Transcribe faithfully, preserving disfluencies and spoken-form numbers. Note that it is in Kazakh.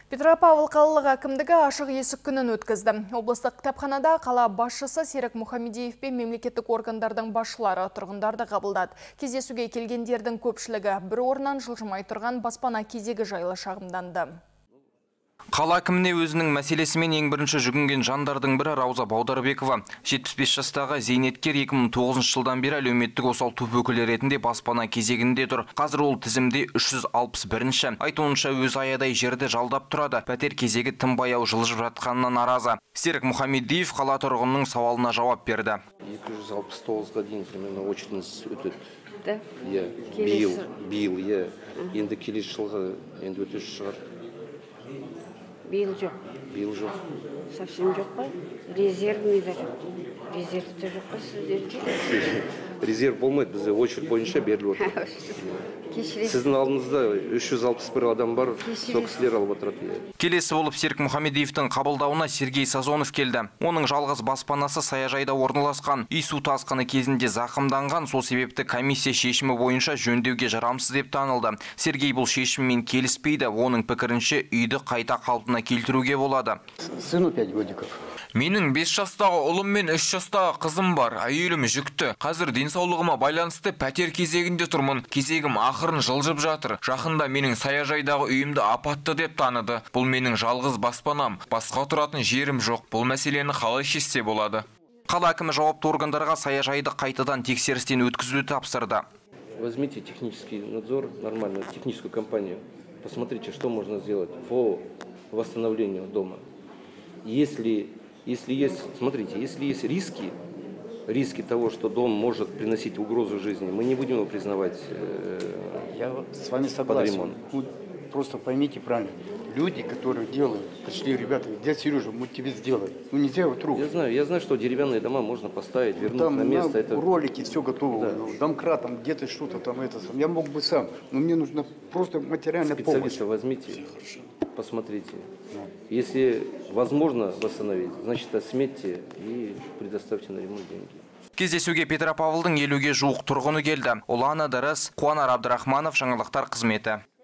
Петропавл қалалық әкімдігі ашық есік күнін өткізді. Облыстық кітапханада қала басшысы Серік Мұхамедиев пен мемлекеттік органдардың басшылары тұрғындарды қабылдады. Кездесуге келгендердің көпшілігі бір орнан жылжымай тұрған баспана кезегі жайлы шағымданды. Қала әкіміне өзінің мәселесімен ең бірінші жүгінген жандардың бірі Рауза Баударбекова. жетпіс бес жастағы зейнеткер екі мың тоғызыншы жылдан бері әлеуметтік осал топ өкілі ретінде баспана кезегінде тұр. Қазір ол тізімде үш жүз алпыс бірінші. Айтуынша өз аядай жерді жалдап тұрады. Пәтер кезегі тым баяу жылжып жатқанына наразы. Серік Мұхамедиев қала тұрғынының сауалына жауап берді. екі жүз алпыс тоғызға дейін примерно очередьіңіз өтеді. Да? Иә, биыл, биыл, иә. Енді келесі жылға енді өтеш шығар. Биыл жоқ. Биыл жоқ. Совсем жоқ қой. Резервный да жоқ. Резервті жоқ қой сіздерде. Резерв болмайды, бізде очередь бойынша беріліп отыр. Сіздің алдыңызда үш жүз алпыс бір адам бар, сол кісілер алып отырады. Келесі болып Серік Мұхамедиевтің қабылдауына Сергей Сазонов келді. Оның жалғыз баспанасы саяжайда орналасқан. Үй су тасқыны кезінде зақымданған, сол себепті комиссия шешімі бойынша жөндеуге жарамсыз деп танылды. Сергей бұл шешіммен келіспейді. Оның пікірінше үйді қайта қалпына келтіруге болады. Сыну пять годиков. Менің бес жастағы ұлым мен үш жастағы қызым бар. Әйелім жүкті. Қазір денсаулығыма байланысты пәтер кезегінде тұрмын. Кезегім ақырын жылжып жатыр. Жақында менің саяжайдағы үйімді апатты деп таныды. Бұл менің жалғыз баспанам. Басқа тұратын жерім жоқ. Бұл мәселені қалай шешсе болады? Қала әкімі жауапты органдарға саяжайды қайтадан тексерістен өткізуді тапсырды. Возьмите технический надзор, нормальную техническую компанию. Посмотрите, что можно сделать по восстановлению дома. Если Если есть, смотрите, если есть риски, риски того, что дом может приносить угрозу жизни, мы не будем его признавать э, Я с вами согласен. Ну, просто поймите правильно. Люди, которые делают, пришли ребята, дядя Сережа, мы тебе сделаем. Ну нельзя его трогать. Я знаю, я знаю, что деревянные дома можно поставить, вернуть там на место. На это... ролики все готово. Да. Домкрат, там где-то что-то там это. Я мог бы сам, но мне нужно просто материальная помощь. Специалиста возьмите, посмотрите. Если возможно восстановить, значит отметьте и предоставьте на ремонт деньги. Кездесуге Петропавлдың елуге жуық тұрғыны келді. Ұлан Ыдырыс, Қуанар Абдрахманов, жаңалықтар қызметі.